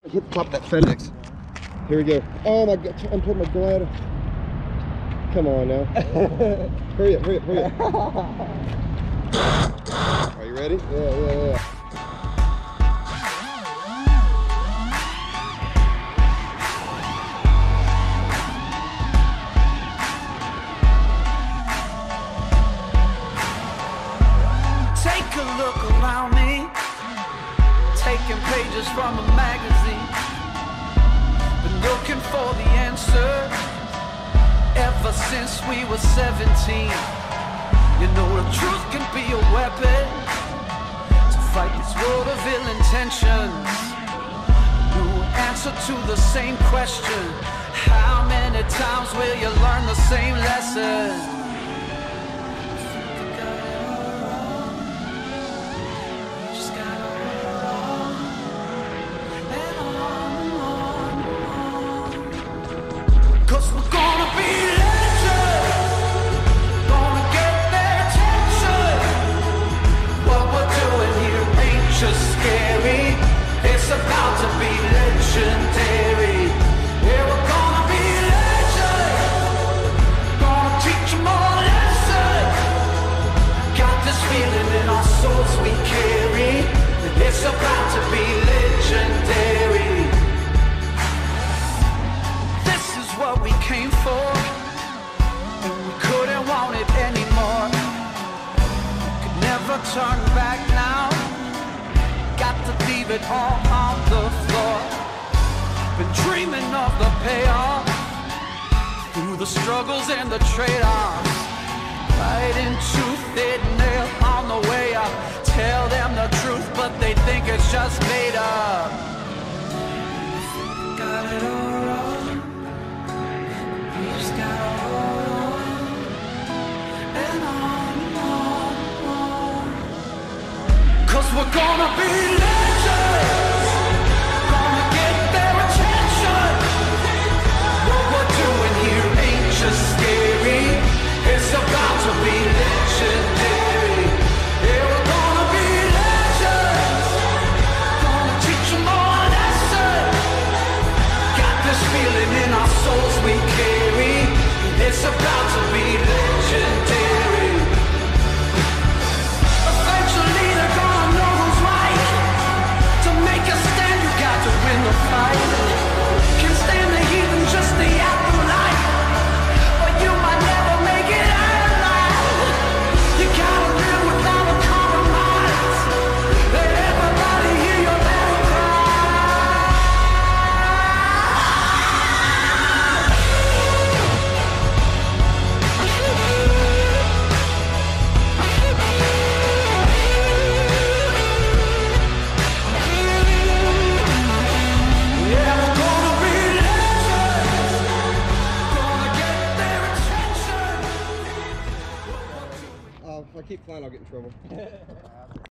Hit the top of that FedEx. Here we go. Oh my God, I'm putting my glider. Come on now. Hurry up, hurry up, hurry up. Are you ready? Yeah. Take a look around me, taking pages from a magazine, been looking for the answer ever since we were 17. You know the truth can be a weapon to fight this world of ill intentions. New answer to the same question: how many times will you learn the same lesson? Cause we're gonna be legends, gonna get their attention. What we're doing here ain't just scary, it's about to be legendary. Yeah, we're gonna be legends, gonna teach them all a lesson. Got this feeling in our souls we carry, it's about to be legendary. What we came for, and we couldn't want it anymore. Could never turn back now, got to leave it all on the floor. Been dreaming of the payoff, through the struggles and the trade-offs. Fighting tooth and nail on the way up. Tell them the truth, but they think it's just made up. Got it all wrong. Cause we're gonna be legends, gonna get their attention. What we're doing here ain't just scary, it's about to be legendary. Yeah, we're gonna be legends, gonna teach them all a lesson. Got this feeling in our souls we carry, it's about to be legendary. Eventually they're gonna know who's right. To make a stand you got to win the fight. Can't stand the heathen, just the afterlife, but you might never make it out alive. You gotta live without a compromise. Let everybody hear your battle cry. Yeah, we're gonna be legends, gonna get their attention. If I keep flying, I'll get in trouble.